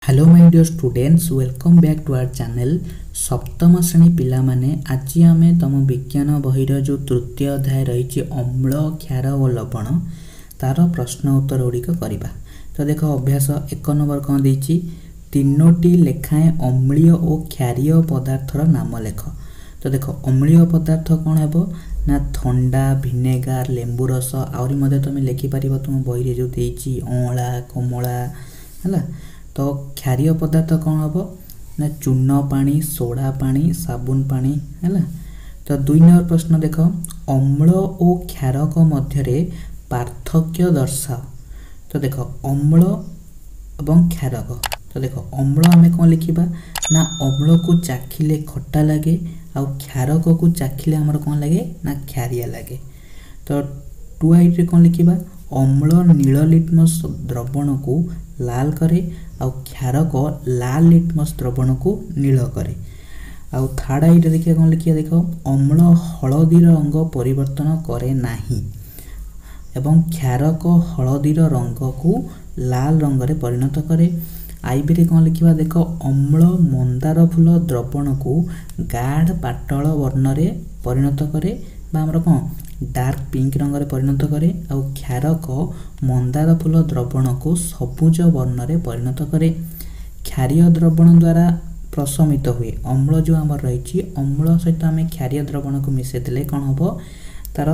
Hello my dear students welcome back to our channel सप्तम श्रेणी पिला माने आज आमे तम विज्ञान बहिर जो तृतीय अध्याय रही अम्ल क्षार और लवण तार प्रश्न उत्तर गुड़िक करवा। तो देख अभ्यास 1 नंबर कौन देछि तीनोटी लेखाएं अम्लीय और क्षारीय पदार्थर नाम लेख। तो देख अम्लीय पदार्थ कौन हेबो ना ठंडा विनेगार लेंबू रस आउरी मध्ये तुम लिखि पारिबो तुम बहिरे जो देछि अँला कमला हला। तो क्षारीय पदार्थ कौन हम ना चूर्ण पानी सोडा पानी साबुन पानी है। तो 2 नंबर प्रश्न देख अम्ल और क्षारक मध्य पार्थक्य दर्शाओ। तो देख अम्ल एवं क्षारक। तो देख अम्ल आम कौन लिखा ना अम्ल को चाखिले खट्टा लगे आउ क्षारक को चाखिले आमर कौन लगे ना क्षारिया लगे। तो 2 कौन लिखा अम्ल नील लिटमस द्रवण को लाल करे आउ क्षारक लाल लिटमस द्रवण को नील करे। आउ 3rd देखिए कौन लिखिए देख अम्ल हलदी रंग परिवर्तन करे नाही एवं क्षारक हलदी रंग को लाल रंग रे परिणत करे। आईबी रे कौन लिखिबा देख अम्ल मंदार फूल द्रवण को गाढ़ पातल वर्ण रे परिणत करे बा हमर कौन डार्क पिंक रंग रे परिणत करे आउ क्षारक मंदार फूल द्रवण को सबुज वर्ण रे परिणत करे। क्षारीय द्रवण द्वारा प्रशमित हुए अम्ल जो आमर रही अम्ल सहित आम क्षारीय द्रवण को मिसे देले कौन हम तार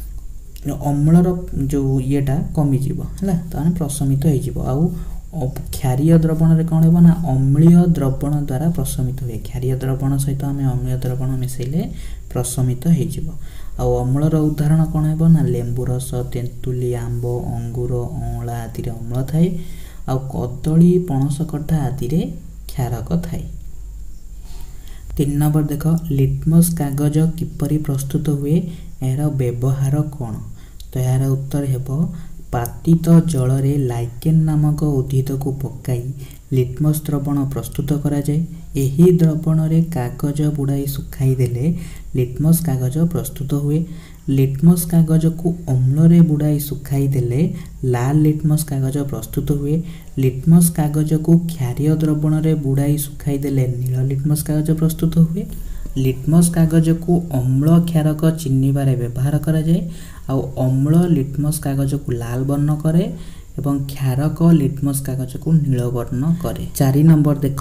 अम्लर जो येटा कमी जीव है तो आम प्रशमित हो आउ क्षारीय द्रवण रे कौन हो ना अम्लीय द्रवण द्वारा प्रशमित हुए। क्षारीय द्रवण सहित आम अम्लीय द्रवण मिसेले प्रशमित हो अम्लर उदाहरण कौन हो ना लेंबू रस तेंतुली आंब अंगूर अँला आदि अम्ल थाए आउ कदली पणस कटा आदि क्षारक थाए। 3 नंबर देख लिटमस कागज किपरि प्रस्तुत हुए यार व्यवहार कौन। तो यार उत्तर हेबो पातित जल रे लाइकेन नामक उद्भिद को पकाई लिटमस द्रवण प्रस्तुत करा जाए। एही द्रवण रे कागज बुड़ाई सुखाई देले लिटमस कागज प्रस्तुत हुए। लिटमस कागज को अम्ल रे बुड़ाई सुखाई देले लाल लिटमस कागज प्रस्तुत हुए। लिटमस कागज को क्षारीय द्रवण रे बुड़ाई सुखाई देले नील लिटमस कागज प्रस्तुत हुए। लिटमस कागज को अम्ल क्षारक चिन्हिबारे व्यवहार करा जाए आउ अम्ल लिटमस कागज को लाल वर्ण करे एवं क्षारक लिटमस कागज को नील वर्ण करे। 4 नंबर देख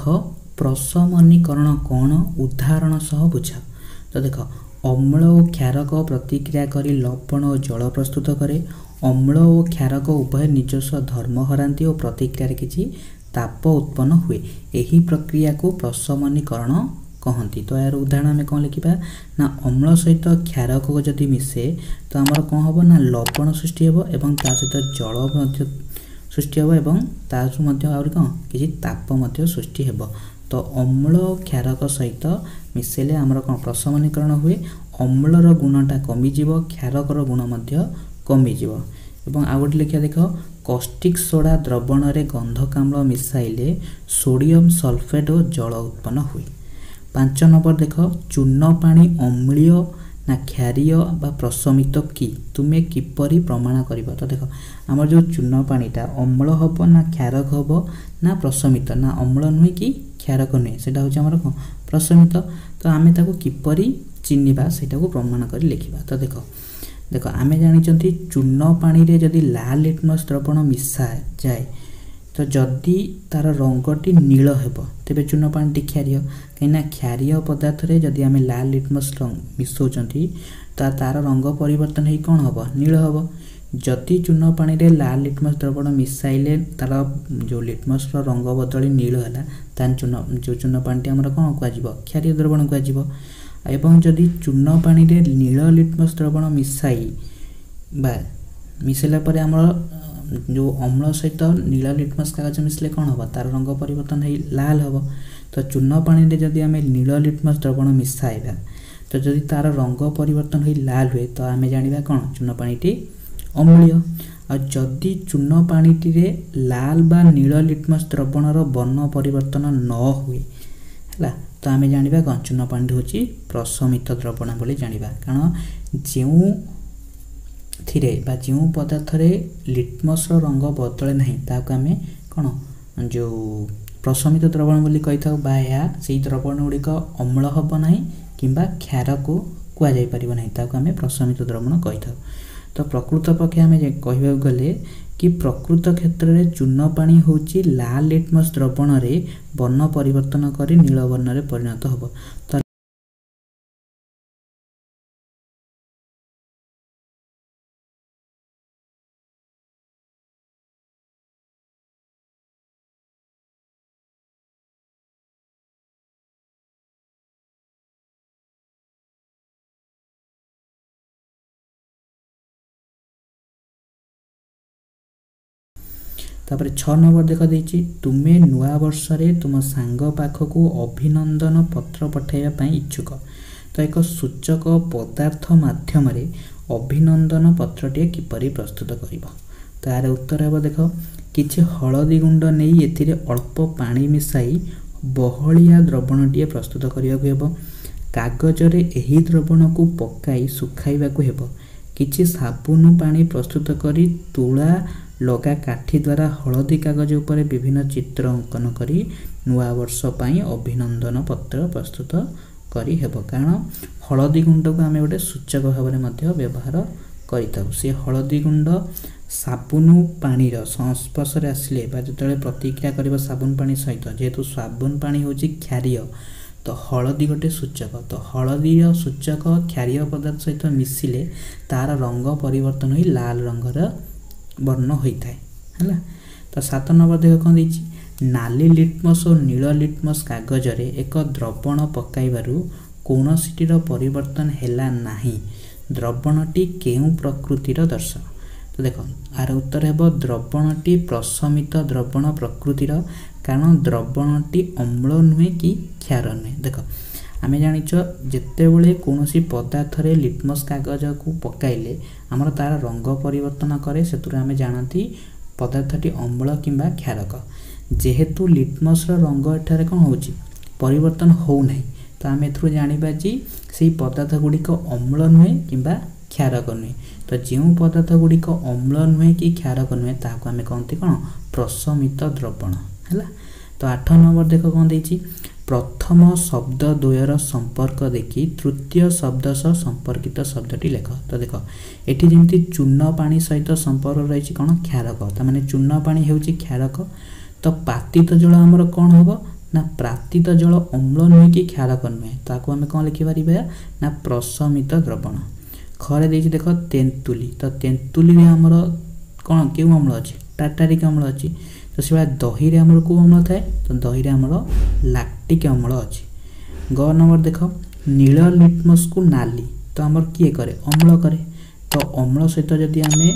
प्रशमनीकरण कौन उदाहरण सह बुझा। तो देख अम्ल और क्षारक प्रतिक्रिया करी लवण और जल प्रस्तुत करे। अम्ल और क्षारक उभय निजस्व धर्म हरांती और प्रतिक्रिया किछि ताप उत्पन्न हुए। यही प्रक्रिया को प्रशमनीकरण कहती। तो यार उदाहरण आम कौन लिखा ना अम्ल सहित क्षारक को जदि मिसे तो आमर कौन हम ना लवण सृष्टि हो एवं ता सहित जल सृष्टि हो एवं तासु मध्य आउरी कौन किछि ताप मध्य सृष्टि हेबो। तो अम्ल क्षारक सहित मिसेले आमर कौन प्रशमनीकरण हुए अम्लर गुणटा कमिजिव क्षारकर गुण मध्य कमिजिव। एवं आउ गोटे लिखा देख कॉस्टिक सोडा द्रवण रे गंधकाम्ल मिसाइले सोडियम सल्फेट और जल उत्पन्न हुए। 5 नंबर देख चूर्ण पानी अम्लीय ना क्षारीय बा प्रशमित कि तुम्हें किपरि प्रमाण करिबो। तो देख आमर जो चूर्ण पानीटा अम्ल हम ना क्षारक हम ना प्रशमित ना अम्ल नुहे कि क्षारक नुहे सेटा होछि आमर कोन प्रशमित। तो आमे ताको किपरि चिन्हिबा सेटा को प्रमाण करी लिखिबा। तो देख देख आमे जानिचंती चूर्ण पानी रे जदि लाल लिटमस द्रवण मिसा जाए तो जदि तार रंगटी नील हेबो तेबे चूर्ण पानी क्षारीय कहीं क्षारीय पदार्थ रे जदि आमे लाल लिटमस मिसौचंती तो तार रंग परिवर्तन हो कौन हम नील हम। जदि चूर्ण पानी रे लाल लिटमस द्रवण मिसाइले तार जो लिटमस रंग बदली नील है तान चूर्ण पानी आमर कौन कह क्षारीय द्रवण कह। एवं जदि चूर्ण पानी रे नील लिटमस द्रवण मिसाई बा मिसला पर आमर जो अम्ल सहित नील लिटमस कागज मिसले कौन हम तार रंग परिवर्तन हो लाल हम। तो चूर्ण पानी रे जदि आम नील लिटमस द्रवण मिसाइबा तो जदि तार रंग परिवर्तन हो लाल हुए तो आम जाना कौन चूर्ण पानीटी अम्लीय। और जदि चूर्ण पानीटी रे लाल बा नील लिटमस द्रवणर वर्ण परिवर्तन न हुए है तो आम जाना कौन चूर्ण पानी हूँ प्रशमित द्रवण बोली जाना। कारण जो थिरे बा जो पदार्थ रे लिटमस रंग बदले नहीं ताको आमे कौन जो प्रशमित द्रवण बोली कही था बा या सेही द्रवण गुड़िक अम्ल हब नाही किंबा क्षार को कुआ जाई परिबो नाही ताको आमे प्रशमित द्रवण कही था। तो प्रकृत पक्षे आमे कहबा गले कि प्रकृत क्षेत्र में चूर्ण पानी होची लाल लिटमस द्रवण रे वर्ण परिवर्तन करी नील वर्ण रे परिणत हबो। तो तापर 6 नंबर देख देछि तुमे नुआ वर्ष रे तुम सांग पाखकू अभिनंदन पत्र पठाइबा पई इच्छुक। तो एक सूचक पदार्थ माध्यम रे अभिनंदन पत्रटे किपरि प्रस्तुत करिवो। तार उत्तर हेबो देख किछि हळदी गुंड नै एथिरे अल्प पानी मिसाई बहलिया द्रवणटीए प्रस्तुत करिया हेबो। कागज रे एही द्रवण को पकाई सुखाइबा को हेबो। किछि साबुन पानी प्रस्तुत करी तुला लगा काठी द्वारा हळदी कागज उपरे विभिन्न चित्र अंकन करी नुआ वर्ष पई अभिनंदन पत्र प्रस्तुत करी हेबो। कारण हळदी गुंड को आमे गोटे सूचक भाव में मध्य व्यवहार करिताउ। से हळदी गुंड साबुन पानी रो संस्पर्श रे आसिले बा जतले प्रतिक्रिया करिवो साबुन पानी सहित जेतु साबुन पानी होची क्षारीय तो हळदी गोटे सूचक। तो हळदी सूचक क्षारीय पदार्थ सहित मिसिले तार रंग परिवर्तन होई लाल रंगर वर्ण होता है। तो 7 नंबर देख कौन देछि नाली लिटमस और नील लिटमस कागज रे एक द्रवण पकाइबारु कोनोसिटीर परिवर्तन हैला नाही द्रवणटी केउ प्रकृतिर दर्शाओ। तो देखो आर उत्तर हेबो द्रवणटी प्रशमित द्रवण प्रकृतिर कारण द्रवणटी अम्ल नुहे कि क्षार नुहे। देखो आमे जानिछ जेतेबेले कोनोसी पदार्थ रे लिटमस कागज को पकाइले हमर तार रंग परिवर्तन करे सेतुरे आमे जानती पदार्थटी अम्ल किंबा क्षारक। जेहेतु लिटमस रो रंग एठारे कोन होची परिवर्तन हो नाही तो आमे एथु जानिबा जी सेही पदार्थ गुडीक अम्ल नुहे किंबा क्षारक नुहे। तो जेउ पदार्थ गुडीक अम्ल नुहे कि क्षारक नुहे ताको आमे कहंती कोन प्रशमित द्रवण हैला। तो 8 नंबर देखो कोन देछि प्रथम शब्द द्वयर संपर्क देखि तृतीय शब्द सह संपर्कित शब्दटी लेख। तो देखो एठी जेमति चूर्ण पानी सहित संपर्क रहिछि कोन क्षारक त माने चूर्ण पानी हेउछि क्षारक। तो पातित जल हमर कोन होबो ना प्रातित जल अम्ल नुहे कि क्षारक नुहे ताको आमे कोन लिखि परिबा ना प्रशमित द्रवण। खरे देछि देखो तेंतुली। तो तेंतुली रे हमर कोन केउ अम्ल अछि टाटारिक अम्ल अछि। तो से दही रे हमर को अम्ल थाए तो दही रे हमर लैक्टिक अम्ल अछि। ग नंबर देखो नील लिटमस को नाली तो हमर किए करे अम्ल करे। तो अम्ल सहित जदि आमे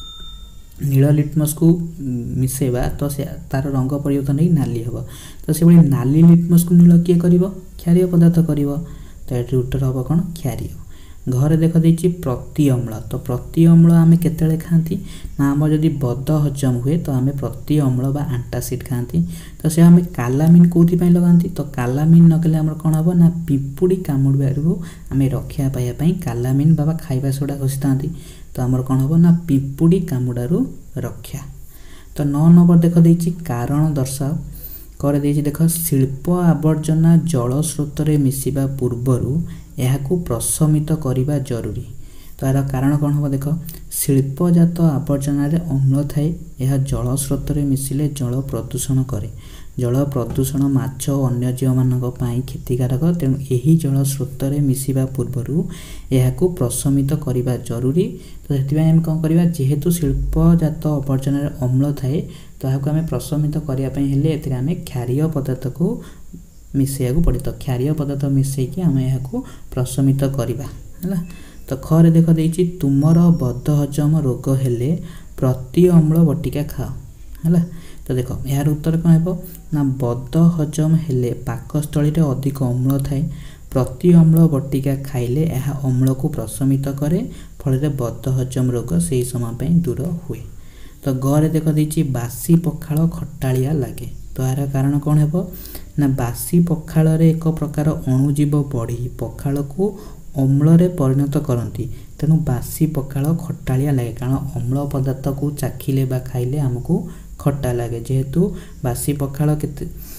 नील लिटमस को मिसेबा तो से तार रंग परिवर्तन ही नाली हेबो। तो से बली नाली लिटमस को नील किए करिवो क्षारीय पदार्थ करिवो। तो एटी उत्तर हेबो कोन क्षारीय। घरे देख देछि प्रति अम्ल। तो प्रति अम्ल आमे केतेले खांती ना हम जदि बद हजम हुए तो आमे प्रति अम्ल बा एंटासिड खांती। तो से आमे कालामिन कोथि पई लगांती तो कालामिन नकले हमर कोन हबो ना पिपुडी कामुडबारु आमे रक्षा पाया पई कालामिन बाबा खाइबा सोडा घसितांती। तो हमर कोन हबो ना पिपुडी कामुडारु रक्षा। तो 9 नंबर देख देछि कारण दर्शाओ। करे देछि देख शिल्प आवर्जना जल स्रोत रे मिसिबा पूर्वरु एहाकू प्रशमित करिबा जरूरी। तो यार कारण कौन हम देख शिल्पजात आवर्जना रे अम्ल थाए यह जल स्रोत रे मिसिले जल प्रदूषण करे। जल प्रदूषण माछ और अन्य जीव मानक पई क्षतिकारक तेणु एही जल स्रोत रे मिसिबा पूर्वरु एहाकू प्रशमित करिबा जरूरी। तो सेति हम कोन करिबा जेहेतु शिल्पजात आवर्जना रे अम्ल थाए तो एहाकू हमें प्रशमित करिया पई हेले एथिरे हमें क्षारीय पदार्थ को मिसेया को पड़े। तो क्षारीय पदार्थ मिसे कि आम यहाँ प्रशमित करवा है। तो खरे देख देछि तुमर बद हजम रोग हेले प्रति अम्ल बटिका खाओ है। तो देख यार उत्तर कौन हो ना बद हजम हेले पाकस्थली रे अधिक अम्ल थाए प्रति अम्ल बटिका खाइले यह अम्ल को प्रशमित करे फल बद हजम रोग से समय पे दूर हुए। तो गरे देख देछि बासी पखाल खटालिया लगे। तो यार कारण कौन हो ना बासी पखाल रे एक प्रकार अणुजीव बढ़ी पखाल को अम्ल रे परिणत करती तेणु बासी पखाल खटालिया लगे कारण अम्ल पदार्थ को चाखिले बा खाइले हमको खट्टा लगे। जेहेतु बासी पखाल केते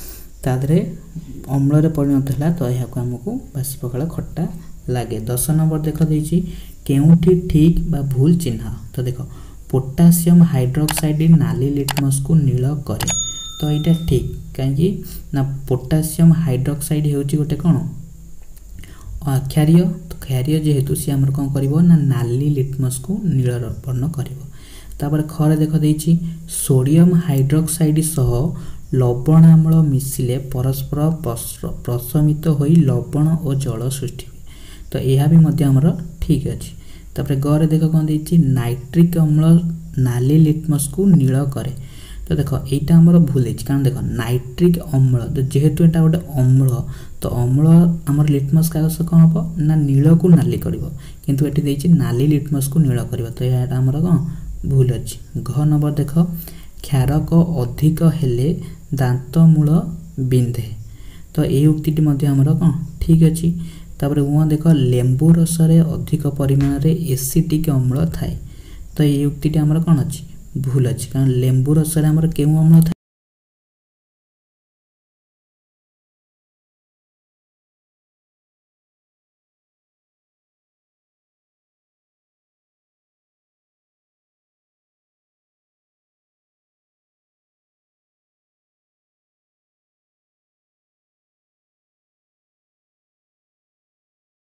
तादरे अम्ल परिणत है तो यह आमको बासी पखाल खट्टा लगे। 10 नंबर देख देछि केउठी ठीक बा भूल चिन्ह। तो देख पोटासियम हाइड्रोक्साइड नाली लिटमस को नील करे तो यहाँ ठीक कहीं ना पोटासियम हाइड्रोक्साइड होची गोटे कौन क्षारीय। तो क्षारीय जेहेतु सी आमर कौन करिवो ना नाली लिटमस को नील वर्ण करिवो। तापर खरे देख देछि सोडियम हाइड्रोक्साइड सह लवण आम्ल मिसिले परस्पर प्रशमित होई लवण और जल सृष्टि हुए। तो यह भी मध्य आमर ठीक अच्छे। तापर गरे देख कौन देछि नाइट्रिक अम्ल नाली लिटमस को नील करे। तो देख यहाँ आमर भूल है कारण देख नाइट्रिक अम्ल तो जेहेतु यहाँ गोटे अम्ल तो अम्ल आमर लिटमस कागज कौन हम ना नील को नाली कर किंतु ये देछि नाली लिटमस को नील कर। तो यहाँ आमर कौन भूल अच्छी। घ नंबर देख क्षारक अधिक हेले दांतमूल बिंधे। तो ये उक्ति आमर कौन ठीक अच्छी। तापर वहाँ देख लेंबू रस अधिक परिमाण रे एसिटिक अम्ल थाए। तो ये उक्ति आमर कौन अच्छी भूल अच्छी कारण लेंबू रस आमर केउ अम्ल थाए